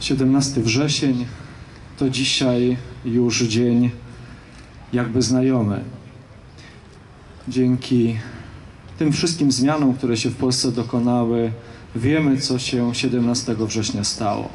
17 wrzesień to dzisiaj już dzień jakby znajomy. Dzięki tym wszystkim zmianom, które się w Polsce dokonały, wiemy, co się 17 września stało.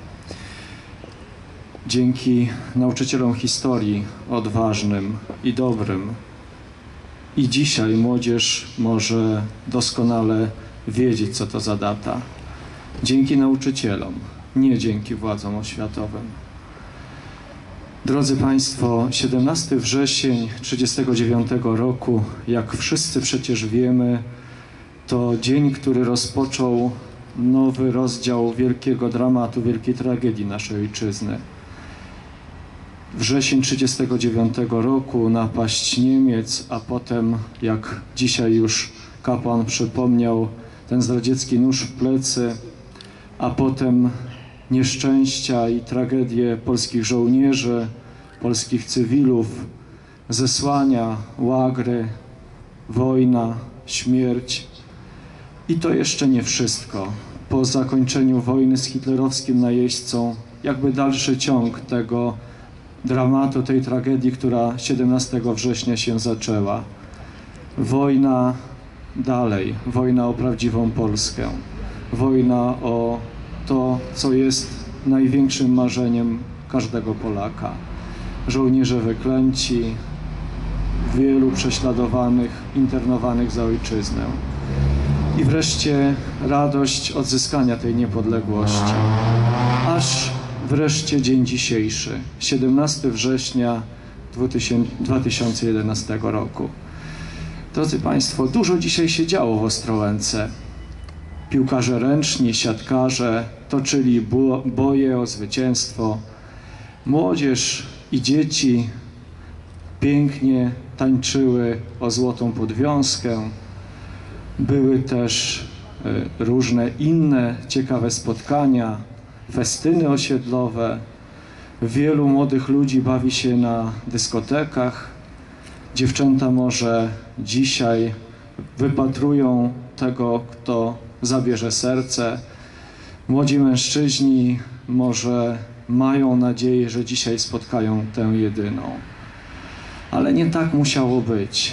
Dzięki nauczycielom historii odważnym i dobrym i dzisiaj młodzież może doskonale wiedzieć, co to za data. Dzięki nauczycielom, nie dzięki władzom oświatowym. Drodzy Państwo, 17 wrzesień 1939 roku, jak wszyscy przecież wiemy, to dzień, który rozpoczął nowy rozdział wielkiego dramatu, wielkiej tragedii naszej ojczyzny. Wrzesień 1939 roku, napaść Niemiec, a potem, jak dzisiaj już kapłan przypomniał, ten zdradziecki nóż w plecy, a potem nieszczęścia i tragedie polskich żołnierzy, polskich cywilów, zesłania, łagry, wojna, śmierć. I to jeszcze nie wszystko. Po zakończeniu wojny z hitlerowskim najeźdźcą, jakby dalszy ciąg tego dramatu, tej tragedii, która 17 września się zaczęła. Wojna dalej, wojna o prawdziwą Polskę, wojna o to, co jest największym marzeniem każdego Polaka. Żołnierze wyklęci, wielu prześladowanych, internowanych za ojczyznę. I wreszcie radość odzyskania tej niepodległości. Aż wreszcie dzień dzisiejszy, 17 września 2011 roku. Drodzy Państwo, dużo dzisiaj się działo w Ostrołęce. Piłkarze ręczni, siatkarze toczyli boje o zwycięstwo. Młodzież i dzieci pięknie tańczyły o złotą podwiązkę. Były też różne inne ciekawe spotkania, festyny osiedlowe. Wielu młodych ludzi bawi się na dyskotekach. Dziewczęta może dzisiaj wypatrują tego, kto zabierze serce. Młodzi mężczyźni może mają nadzieję, że dzisiaj spotkają tę jedyną. Ale nie tak musiało być.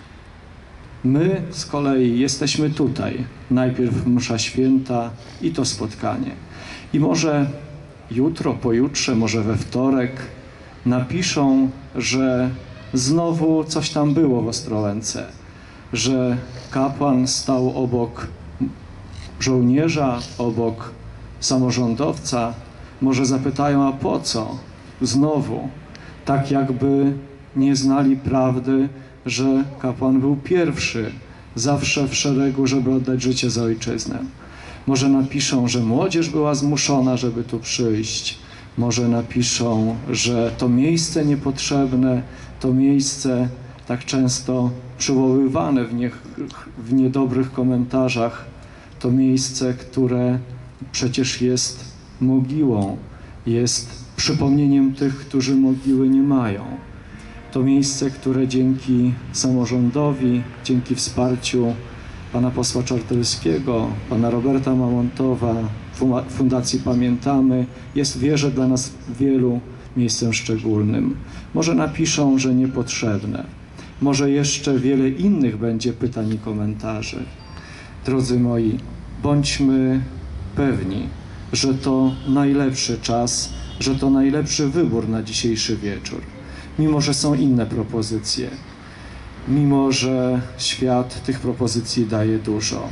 My z kolei jesteśmy tutaj. Najpierw msza święta i to spotkanie. I może jutro, pojutrze, może we wtorek napiszą, że znowu coś tam było w Ostrołęce, że kapłan stał obok żołnierza, obok samorządowca. Może zapytają, a po co? Znowu, tak jakby nie znali prawdy, że kapłan był pierwszy, zawsze w szeregu, żeby oddać życie za ojczyznę. Może napiszą, że młodzież była zmuszona, żeby tu przyjść. Może napiszą, że to miejsce niepotrzebne, to miejsce tak często przywoływane w niedobrych komentarzach, to miejsce, które przecież jest mogiłą, jest przypomnieniem tych, którzy mogiły nie mają. To miejsce, które dzięki samorządowi, dzięki wsparciu pana posła Czartoryskiego, pana Roberta Mamontowa, Fundacji Pamiętamy, jest, wierzę, dla nas wielu miejscem szczególnym. Może napiszą, że niepotrzebne. Może jeszcze wiele innych będzie pytań i komentarzy. Drodzy moi, bądźmy pewni, że to najlepszy czas, że to najlepszy wybór na dzisiejszy wieczór. Mimo że są inne propozycje, mimo że świat tych propozycji daje dużo.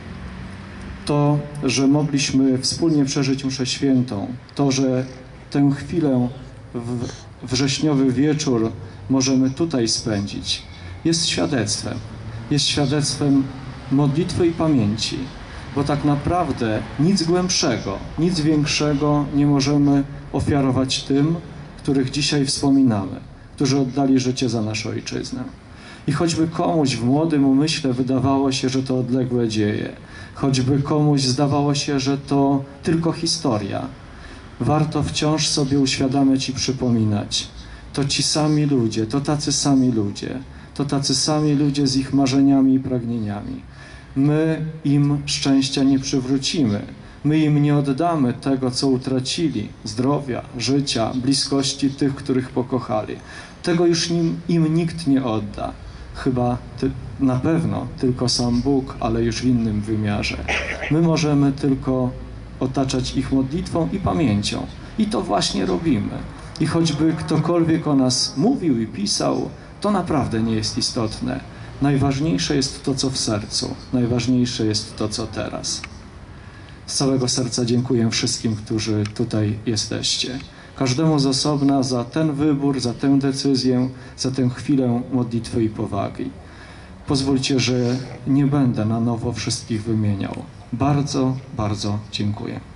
To, że mogliśmy wspólnie przeżyć mszę świętą, to, że tę chwilę w wrześniowy wieczór możemy tutaj spędzić, jest świadectwem. Jest świadectwem modlitwy i pamięci, bo tak naprawdę nic głębszego, nic większego nie możemy ofiarować tym, których dzisiaj wspominamy, którzy oddali życie za naszą ojczyznę. I choćby komuś w młodym umyśle wydawało się, że to odległe dzieje, choćby komuś zdawało się, że to tylko historia, warto wciąż sobie uświadamiać i przypominać. To ci sami ludzie, to tacy sami ludzie, to tacy sami ludzie z ich marzeniami i pragnieniami. My im szczęścia nie przywrócimy, My im nie oddamy tego, co utracili, zdrowia, życia, bliskości tych, których pokochali. Tego już im nikt nie odda. Chyba na pewno tylko sam Bóg, ale już w innym wymiarze. My możemy tylko otaczać ich modlitwą i pamięcią. I to właśnie robimy. I choćby ktokolwiek o nas mówił i pisał, to naprawdę nie jest istotne. Najważniejsze jest to, co w sercu. Najważniejsze jest to, co teraz. Z całego serca dziękuję wszystkim, którzy tutaj jesteście. Każdemu z osobna za ten wybór, za tę decyzję, za tę chwilę modlitwy i powagi. Pozwólcie, że nie będę na nowo wszystkich wymieniał. Bardzo, bardzo dziękuję.